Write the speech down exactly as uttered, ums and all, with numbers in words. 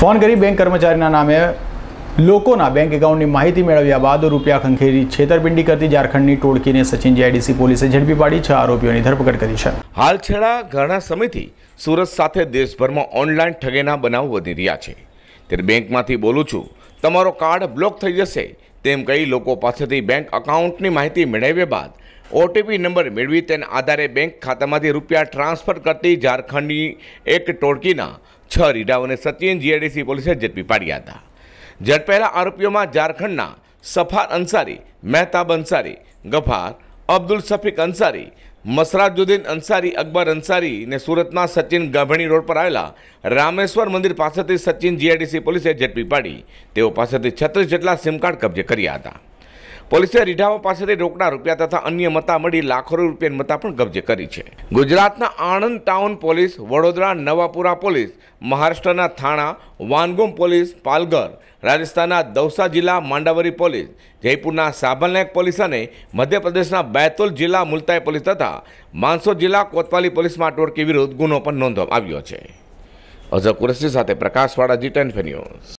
Phone કરી bank કર્મચારીના નામે લોકોના બેંક એકાઉન્ટની માહિતી મેળવ્યા બાદ રૂપિયા ખંખેરી છેતરપિંડી કરતી ઝારખંડની ટોળકીને સચિન જીઆઈડીસી પોલીસે ઝડપી પાડી છ આરોપીઓની ધરપકડ કરી છે। હાલ છેલ્લા ઘણા સમયથી સુરત સાથે દેશભરમાં ઓનલાઈન ઠગીના બનાવ વધી રહ્યા છે। ત્યારે બેંકમાંથી બોલું છું, તમારો કાર્ડ બ્લોક થઈ જશે તેમ કહી લોકો પાસેથી બેંક એકાઉન્ટની માહિતી મેળવ્યા બાદ ઓટીપી નંબર મેળવી તેના આધારે બેંક ખાતામાંથી રૂપિયા ટ્રાન્સફર કરતી ઝારખંડની એક ટોળકીના છ રીઢાઓને સચિન જીઆઈડીસી પોલીસે ઝડપી પાડ્યા હતા। ઝડપાયેલા આરોપીઓમાં ઝારખંડના સફાર અંસારી, મહેતાબ અંસારી, ગફાર, અબ્દુલ શફીક અંસારી, મસરાજુદ્દીન અંસારી, અકબર અંસારી ને સુરતના સચિન ગાભણી રોડ પર આવેલા રામેશ્વર મંદિર પાસેથી સચિન જીઆઈડીસી પોલીસે ઝડપી પાડી તેઓ પાસેથી છત્રીસ જેટલા સિમ કાર્ડ કબજે કર્યા હતા। પોલીસે રીઢાઓ પાસેથી રોકડા રૂપિયા તથા અન્ય મતા મળી લાખો રૂપિયાની મતા પણ કબજે કરી છે। ગુજરાતના Anand town police, Vadodara Navapura police, મહારાષ્ટ્રના થાણા, વાનગોમ પોલીસ, પાલઘર, રાજસ્થાનના દૌસા જિલ્લા માંડાવરી પોલીસ, જયપુરના સાબલનાયક પોલીસ અને મધ્યપ્રદેશના બેતુલ જિલ્લા મુલતાઈ પોલીસ તથા માનસોર જિલ્લા કોતવાલી પોલીસમાં ટોળકી વિરુદ્ધ ગુનો પણ નોંધવામાં આવ્યો છે। અઝર કુરેશી સાથે પ્રકાશવાળા જી ટેન ન્યૂઝ।